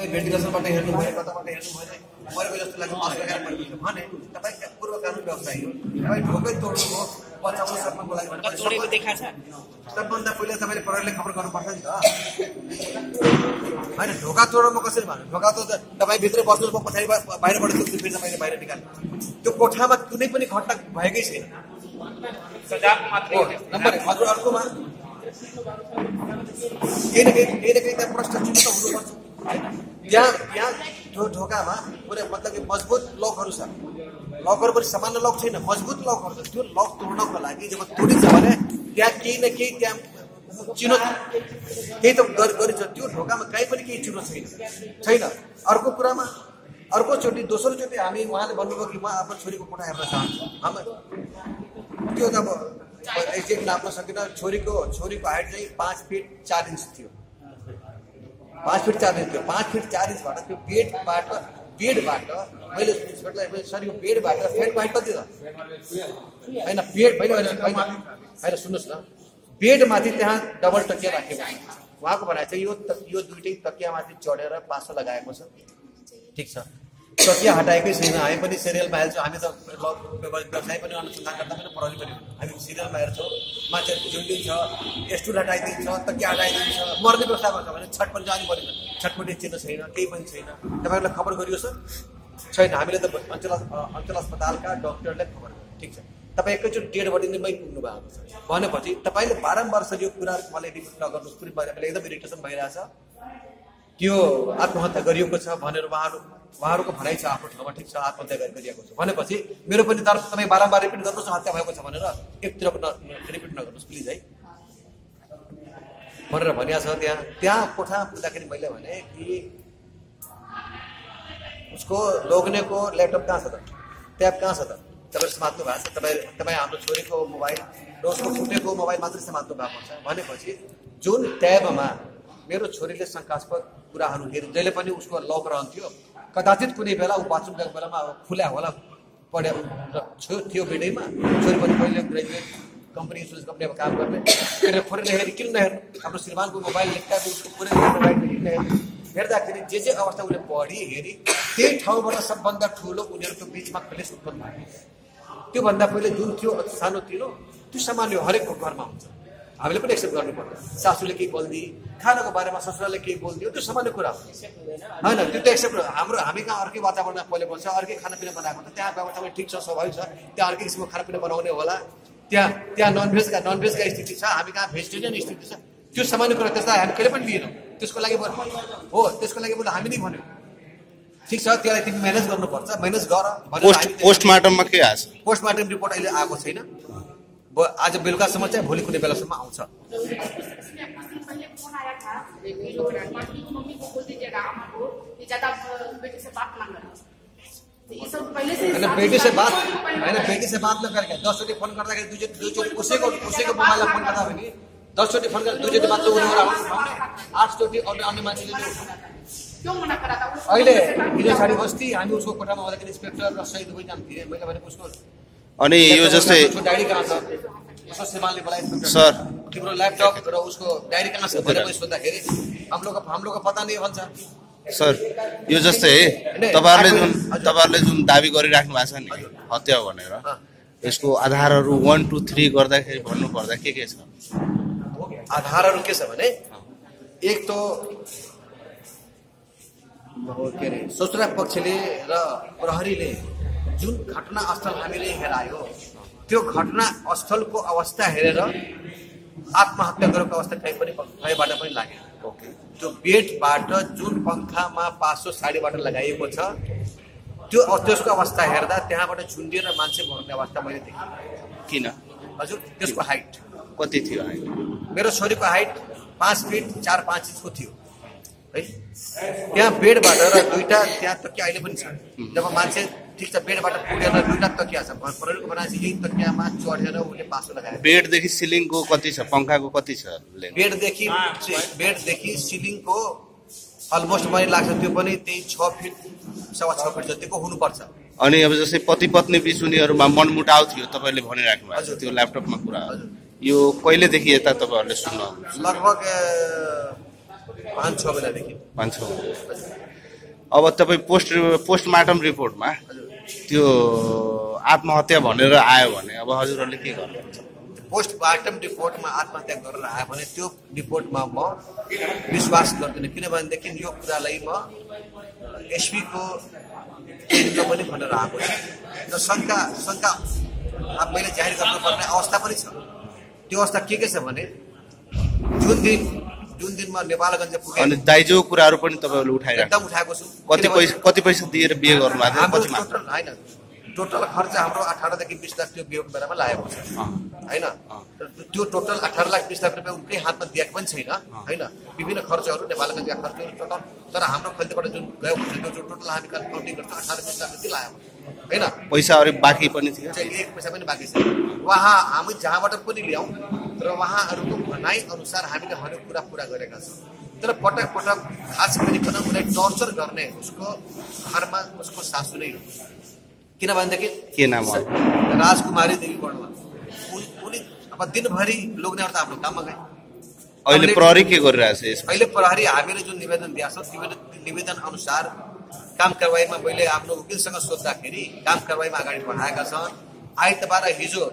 तपाईँ भेन्टिलेसनबाट हेर्नुभयो कताबाट हेर्नुभयो मरेको जस्तो लाग्यो मास्क लगाएर मरेको भने तपाईँ पूर्व कानुन व्यवस्था हो तपाईँ ढोकै तोड्नुभयो बचाउनु सक्नुको लागि तोडेको देखा छ सबभन्दा पहिला तपाईँले प्रहरीले खबर गर्नुपर्छ नि त होइन ढोका तोड्नु कसरी भन्नु ढोका त तपाईँ भित्र बस्नु पछाडि बाहिरबाट त्यो फेरि तपाईँले बाहिर निकाल्नु त्यो कोठामा कुनै पनि घटना भएकै छैन नम्बर हजुर अर्कोमा केही न केही त्यहाँ प्रश्न चिन्ह त हुनुपर्छ त्यहाँ त्यो ढोकामा पुरै मतलब कि मजबुत लकहरू छ लकहरू पनि सामान्य लक छैन मजबुत लकहरू छ त्यो लक तोड्नको लागि जब तोडिन्छ भने त्यहाँ केही न केही त्यहाँ चिनो केही त गरिन्छ त्यो ढोकामा कहीँ पनि केही चिनो छैन अर्को कुरामा अर्कोचोटि दोस्रोचोटि हामी उहाँले भन्नुभयो कि म आफ्नो छोरीको कोठा हेर्न चाहन्छु त्यो त अब एक्ज्याक्ट नाप्न सकिनँ छोरीको हाइट चाहिँ 5 फिट 4 इन्च थियो 5 फिट 4 इन्च थियो 5 फिट 4 इन्चबाट त्यो बेडबाट मैले इन्सपेक्टरलाई सर यो बेडबाट फेडको हाइट कति छ होइन बेड होइन सुन्नुहोस् न बेडमाथि त्यहाँ डबल तकिया राखेको उहाँको भनाइ चाहिँ यो दुइटै तकियामाथि चढेर पासो लगाएको छ ठिक छ तकिया हटाएकै छैन हामी पनि सिरियलमा हेर्छौँ हामी त व्यवसाय पनि अनुसन्धान गर्दा पनि प्रहरी पनि हामी सिरियलमा हेर्छौँ मान्छेहरू झुन्डिन्छ स्टुल हटाइदिन्छ तकिया हटाइदिन्छ मर्ने व्यवस्था गर्छ भने छट पनि जानु परेन छटपट्टि चिन्ह छैन केही पनि छैन तपाईँहरूलाई खबर गरियो सर छैन हामीले त अञ्चल अस्पतालका डक्टरले खबर गर्यो ठिक छ तपाईँ एकैचोटि डेड बडी नै पुग्नु भएको छ भनेपछि तपाईँले बारम्बार सर यो कुरा मलाई रिपिट नगर्नुहोस् पुरै मलाई एकदम इरिटेसन भइरहेछ त्यो आत्महत्या गरिएको छ भनेर उहाँहरूको भनाइ छ आफ्नो ठाउँमा ठिक छ आत्महत्या गरिएको छ भनेपछि मेरो पनि दर्द तपाईँ बारम्बार रिपिट गर्नुहोस् हत्या भएको छ भनेर एकतिर रिपिट नगर्नुहोस् प्लिज है भनेर भनिया छ त्यहाँ कोठा पुग्दाखेरि मैले भने कि उसको लोग्नेको ल्यापटप कहाँ छ त ट्याब कहाँ छ त तपाईँ समात्नु भएको छ तपाईँ हाम्रो छोरीको मोबाइल र उसको फुटेको मोबाइल मात्रै समात्नु भएको छ भनेपछि जुन ट्याबमा मेरो छोरीले शङ्कास्पद कुराहरू हेरि जहिले पनि उसको लक रहन्थ्यो कदाचित कुनै बेला ऊ बाथरुम गएको बेलामा खुला होला पढ्या थियो बेडैमा छोरी पनि पहिले ग्रेजुएट कम्पनी इन्सुरेन्स कम्पनीमा काम गर्ने त्यसले खोलेर हेरि किन नहेर्नु आफ्नो श्रीमानको मोबाइल लेख्दा उसको पुरै हेर्दाखेरि जे अवस्था उसले पढी हेरी त्यही ठाउँबाट सबभन्दा ठुलो उनीहरूको बिचमा क्लेश उत्पन्न भयो त्योभन्दा पहिले जुन थियो सानो तिनो त्यो सामान्य हरेकको घरमा हुन्छ हामीले पनि एक्सेप्ट गर्नुपर्छ सासूले केही बोलिदिए खानाको बारेमा ससुराले केही बोलिदियो त्यो सामान्य कुरा हो होइन त्यो त एक्सेप्ट हामी कहाँ अर्कै वातावरणमा पहिले बस्छ अर्कै खानापिना बनाएको हुन्छ त्यहाँ गएर तपाईँ ठिक छ स्वाभाविक छ त्यहाँ अर्कै किसिमको खानापिना बनाउने होला त्यहाँ ननभेजका स्थिति छ हामी कहाँ भेजिटेरियन स्थिति छ त्यो सामान्य कुरा त्यसलाई हामी कहिले पनि लिएनौँ त्यसको लागि बरु हामी नै भन्यौँ ठिक छ त्यसलाई तिमी म्यानेज गर्नुपर्छ म्यानेज गर पोस्टमार्टममा के आछ पोस्टमार्टम रिपोर्ट अहिले आएको छैन आज बेलुकासम्म चाहिँ भोलि कुनै बेलासम्म आउँछ बेटी से बात न करके 10 चोटि फोन गर्दाखेरि दुई चोटि कसैको मोबाइलमा फोन गर्दा पनि 10 चोटि फोन गर्दा 2 चोटि मात्र उनीहरू आउनु 8 चोटि अन्य मान्छेले अहिले हिजो छाडी बस्ती हामी उसको कोठामा आउँदाखेरि इन्सपेक्टर र सही दुवै काम थिए मैले भनेको उसको अनि यो जस्तै डायरी कहाँ छ उसको श्रीमानले बोलाए सर तिम्रो ल्यापटप र उसको डायरी कहाँ छ भनेर सोद्धाखेरि हम लोग को पता नहीं भन्छ सर यो जस्तै तपाईहरुले जुन दाबी गरिराख्नु भएको छ नि हत्या हो भनेर यसको आधारहरू 1 2 3 गर्दाखेरि भन्नु पर्दा के छ आधारहरू के छ भने एक तो के रे ससुरा पक्षले र प्रहरीले जुन घटना स्थल हामीले हेरायो त्यो घटना स्थलको अवस्था हेरेर आत्महत्या गरेको अवस्था कहीँबाट पनि लाग्यो ओके त्यो बेडबाट जुन पंखामा पासो साडीबाट लगाइएको छ त्यसको अवस्था हेर्दा त्यहाँबाट झुन्डिएर मान्छे मर्ने अवस्था मैले देखेँ किन हजुर त्यसको हाइट कति थियो मेरो छोरीको हाइट 5 फिट 4-5 इन्चको थियो है त्यहाँ बेडबाट र दुईटा त्यहाँ तकिया अहिले पनि छ जब मान्छे ठिक छ बेडबाट पुगेर दुईटा तकिया छ प्रहरीको बनाएपछि यही तकियामा चढेर उसले पासो लगायो बेडदेखि सिलिङको कति छ पंखाको कति छ बेडदेखि सिलिङको अलमोस्ट मलाई लाग्छ त्यो पनि त्यही 6 फिट 6.5 फिट जतिको हुनुपर्छ अनि अब जस्तै पति पत्नी बीच उनीहरुमा मनमुटाव थियो तपाईले भनिराख्नु भएको छ त्यो ल्यापटपमा कुरा यो कहिलेदेखि यता तपाईहरुले सुन्नु लगभग 5-6 महिनादेखि 5-6 अब तपाईँ पोस्टमार्टम रिपोर्टमा त्यो आत्महत्या भनेर आयो भने अब हजुरहरूले के गर्नुहुन्छ? पोस्टमार्टम रिपोर्टमा आत्महत्या गरेर आयो भने त्यो रिपोर्टमा म विश्वास गर्दिनँ, किनभनेदेखि यो कुरालाई म एसपीको टेनमा पनि भनेर आएको छु र शङ्का अब मैले जाहेर गर्नुपर्ने अवस्था पनि छ। त्यो अवस्था के छ भने जुन दिनमा नेपालगञ्ज पुगे अनि दाइजो कुराहरू पनि तपाईँहरूले उठाइरहेको एकदम उठाएको छु। कति पैसा दिएर बिहे गर्नुभएको थियो? होइन, टोटल खर्च हाम्रो 18 देखि 20 लाख त्यो बिहेको बेलामा लागेको छ होइन। त्यो टोटल 18 लाख 20 लाख रुपियाँ उनकै हातमा दिएको पनि छैन होइन। विभिन्न खर्चहरू नेपालगञ्जका खर्चहरू टोटल, तर हाम्रो खल्तीबाट जुन गएको छ त्यो टोटल हामी काउन्टिङ गर्छौँ 18-20 लाख जति लागेको होइन। पैसा अरू बाँकी पनि थियो, एक पैसा पनि बाँकी छ। हामी जहाँबाट पनि ल्याउँ र उहाँहरूको भनाइ अनुसार हामीले हरेक कुरा पुरा गरेका छौँ, तर पटक पटक खास गरिकन उसलाई टर्चर गर्ने उसको घरमा उसको सासू नै हो। किनभनेदेखि के नाम हो? राजकुमारी देवी वर्मा। उनी अब दिनभरि लोग्नेहरू त आफ्नो काममा गए। अहिले प्रहरी के गरिरहेछ यसमा? अहिले प्रहरी हामीले जुन निवेदन दिएको छ त्यो निवेदन अनुसार काम कारवाहीमा मैले आफ्नो वकिलसँग सोद्धाखेरि काम कारवाहीमा अगाडि बढाएका छन्। आइतबार हिजो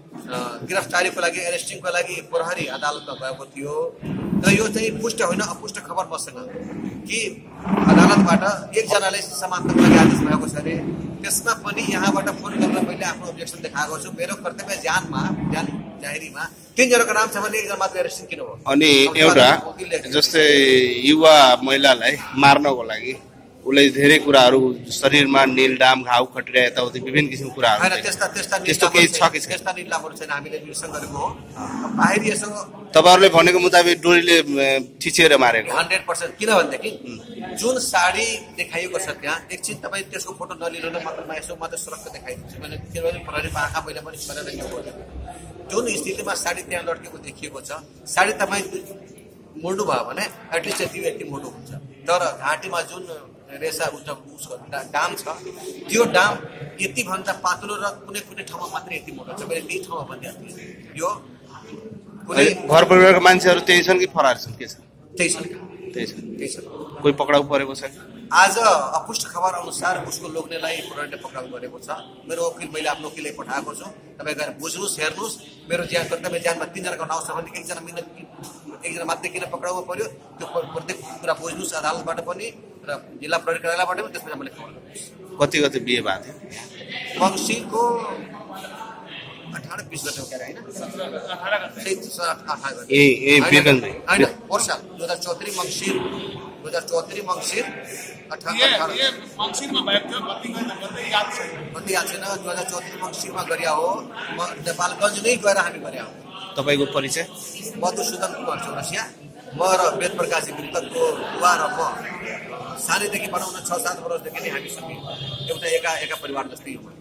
गिरफ्तारीको लागि एरेस्टिङको लागि प्रहरी अदालतमा गएको थियो र यो चाहिँ पुष्ट होइन अपुष्ट खबर मसँग कि अदालतबाट एकजनाले समाप्तको लागि आदेश भएको छ अरे। त्यसमा पनि यहाँबाट फोन गरेर मैले आफ्नो अब्जेक्सन देखाएको छु। मेरो कर्तव्य जान जाहेरीमा 3 जनाको नाम छ भने 1 जना मात्र एरेस्टिङ किन हो? अनि एउटा जस्तै युवा महिलालाई मार्नको लागि उसले धेरै कुराहरू शरीरमा नीलडाम घाउ खटिरा यताउति विभिन्न किसिमको कुराहरू हैन। त्यस्तो केही छ कि छैन? त्यस्ता नीलडामहरू छैन, हामीले निरीक्षण गरेको हो। बाहिरी यसो तपाईँहरूले भनेको मुताबिक डोरीले थिचेर मारेको 100%। किनभनेदेखि जुन साडी देखाइएको छ त्यहाँ एकछिन तपाईँ त्यसको फोटो नलिनु मात्रमा यसो मात्र सुरक्षा देखाइदिन्छु मैले, किनभने प्रहरीमा आँखा मैले पनि गरेर यो जुन स्थितिमा साडी त्यहाँ लड्केको देखिएको छ, साडी तपाईँ मोड्नु भयो भने एटलिस्ट त्यो व्यक्ति मोटो हुन्छ, तर घाँटीमा जुन रेसा उसको डाम छ त्यो डाम यति भन्दा पातलो र कुनै कुनै ठाउँमा मात्रै यति मोटो छ। मैले त्यही ठाउँमा भनिदिएको थिएँ। यो कुनै घर परिवारका मान्छेहरू त्यही छन् कि फरार छन्? के छ? त्यही छ। कोही पक्राउ परेको छ? आज अपुष्ट खबर अनुसार उसको लोग्नेलाई प्रहरीले पक्राउ गरेको छ। मेरो वकिल मैले आफ्नो वकिललाई पठाएको छु, तपाईँ गएर बुझ्नुहोस् हेर्नुहोस्। मेरो कर्तव्य जानमा 3 जनाको नाउँ छ भने 1 जना मात्रै किन पक्राउनु पर्यो त्यो प्रत्येक कुरा बुझ्नुहोस् अदालतबाट पनि र जिल्ला प्रहरी कार्यालयबाट पनि। त्यसपछि मैले खबर गर्नुहोस्। कति बिहे भएको थियो? मङ्सिरको 18-20 गते हो होइन, 18 गते बिरगञ्ज होइन, वर्ष 2034 मङ्सिर याद छैन। 2034 मङ्सिरमा गरिया हो। म नेपालगञ्ज नै गएर हामी गरे हौँ। तपाईँको परिचय? मधुसूदन कुमार चौरसिया। म र वेद प्रकाशी विरुद्धको बुवा र म सानैदेखि बनाउन 6-7 वर्षदेखि नै हामी सबै एउटा एका परिवार जस्तै हौँ।